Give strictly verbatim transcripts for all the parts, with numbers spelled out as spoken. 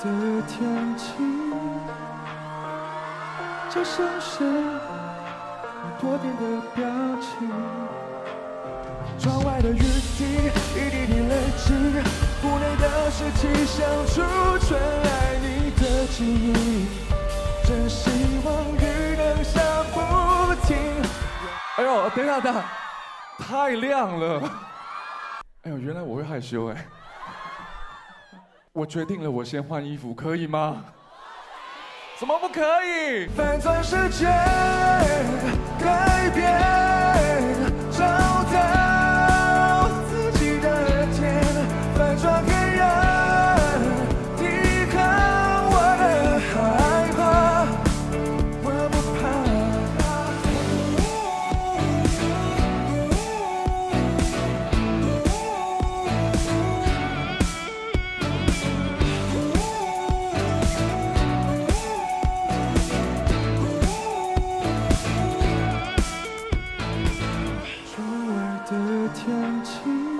的天气，就像是多变的表情。窗外的雨滴一滴滴累积，屋内的湿气像储存爱你的记忆。真希望雨能下不停。哎呦，等一下，等一下，太亮了。哎呦，原来我会害羞哎。我决定了，我先换衣服，可以吗？怎么不可以？反转世界，改变，找到自己的天，反转黑暗，抵抗我的害怕，我不怕。天气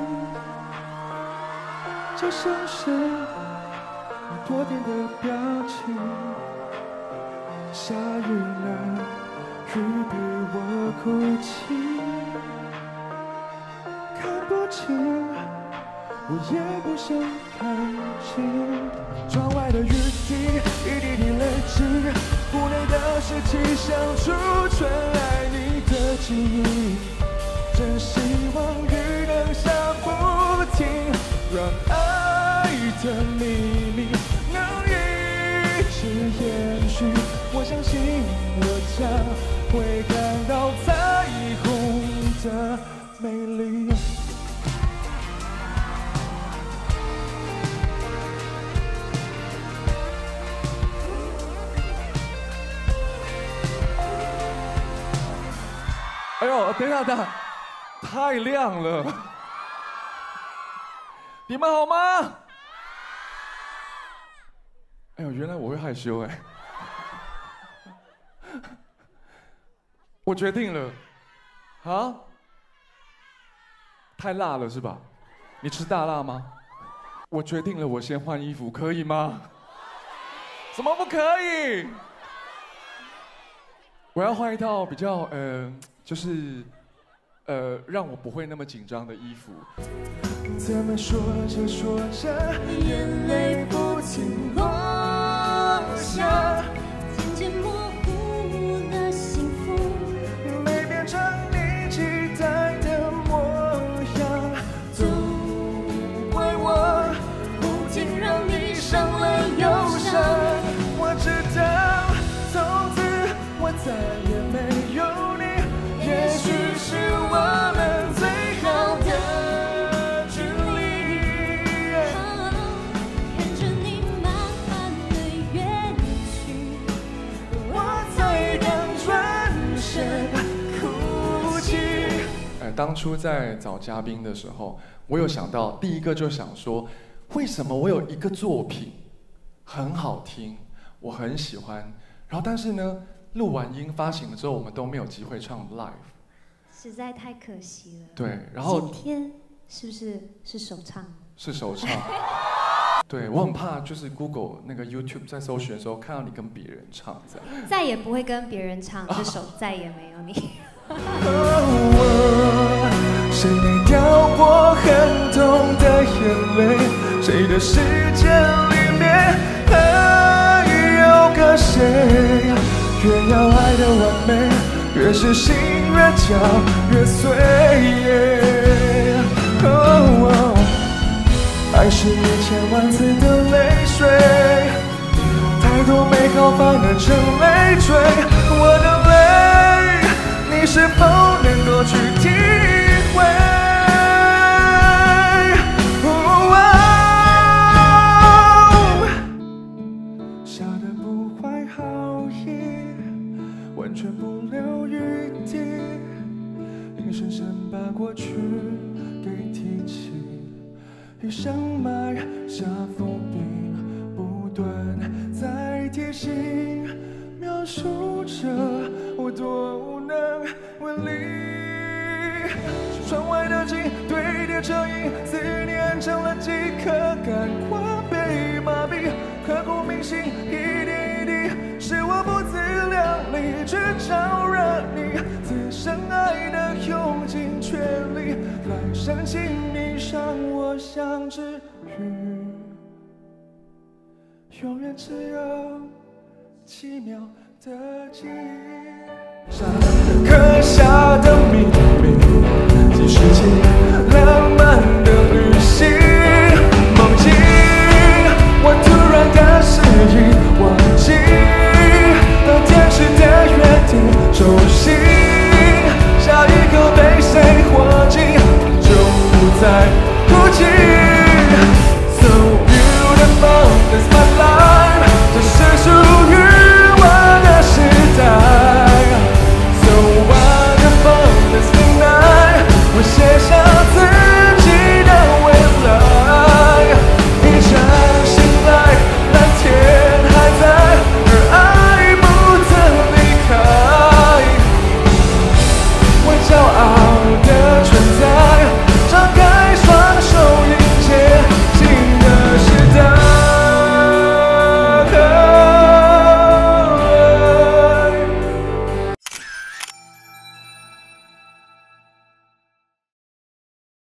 就像是多变的表情，下雨了，雨陪我哭泣，看不清，我也不想看清。窗外的雨滴一滴滴累积，屋内的湿气像储存爱你的记忆。真希望雨能下不停，让爱的秘密能一直延续。我相信我将会感到彩虹的美丽。哎呦，等一下，等一下。太亮了，你们好吗？哎呦，原来我会害羞哎！我决定了，啊？太辣了是吧？你吃大辣吗？我决定了，我先换衣服，可以吗？怎么不可以？我要换一套比较呃，就是。呃，让我不会那么紧张的衣服。怎么说着说着，眼泪不停落下， 渐渐模糊了幸福， 没变成你期待的模样。都怪我不停让你伤了又伤。我知道，从此我再也没有你。也许是我们最好的距离， 看着你慢慢的远去， 我才敢转身哭泣。呃，当初在找嘉宾的时候，我有想到，第一个就想说，为什么我有一个作品很好听，我很喜欢，然后但是呢？录完音发行了之后，我们都没有机会唱 live， 实在太可惜了。 对，然后今天是不是是首唱？ 是首唱。对，我很怕，就是 Google 那个 YouTube 在搜寻的时候，看到你跟别人唱这样。 再也不会跟别人唱这首《再也没有你》。 谁没掉过很痛的眼泪？谁的世界里面还有个谁？越要爱的完美，越是心越跳越碎。Oh, oh, 爱是一千万次的泪水，太多美好反而成累赘。我的泪，你是否能够去体会？ Oh, oh, 下得不怀好意，完全不留余地，硬生生把过去给提起，雨像埋下伏笔，不断在提醒，描述着我多无能为力。窗外的景堆叠成影，思念成了几颗，感化被麻痹，刻骨。 深情迷上我像只鱼，永远只有几秒的记忆。